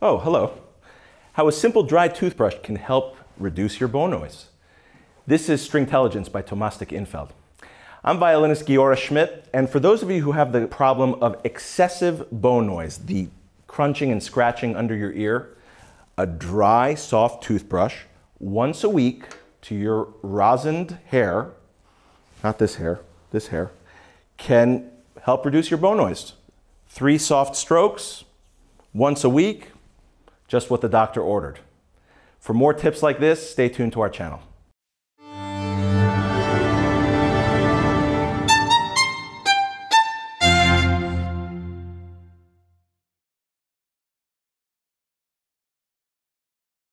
Oh, hello. How a simple dry toothbrush can help reduce your bone noise. This is Stringtelligence by Thomastik-Infeld. I'm violinist Giora Schmidt, and for those of you who have the problem of excessive bone noise, the crunching and scratching under your ear, a dry, soft toothbrush once a week to your rosined hair, not this hair, can help reduce your bone noise. 3 soft strokes once a week, just what the doctor ordered. For more tips like this, stay tuned to our channel.